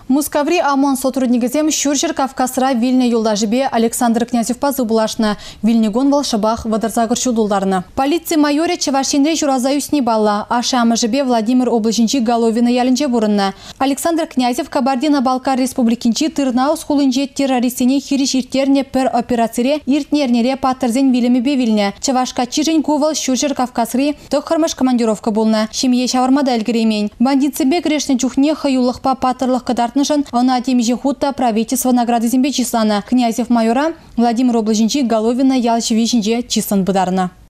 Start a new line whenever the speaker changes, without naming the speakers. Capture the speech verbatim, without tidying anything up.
Мускаври амон сотруднигізем Шуршир Кавказра Вильне юлдажыбе Александр Князев пазы булашна Вильнегон Волшабах Вадарзагыр чудулдарны. Полиция майоре Чевашинре Журазаюсни балла, аша амажыбе Владимир Облачинчи Головина ялинче бурынна. Александр Князев Кабардино-Балкар Республикинчи Тырнау схулынче террористине хириширтерне пер операцире иртнернере паттерзен вилеми бевильне. Чевашка чижень кувал Шуршир Кавказри тохармаш командировка булна. Шимье шавармада эльгремень. Бандитсебе грешны чухне хаюллахпа паттерлах кадартнышан, она темиже хутта правительства награды зембе числана. Князев майора Владимир Облачинчи Головина ялчевичинче числан быдарна.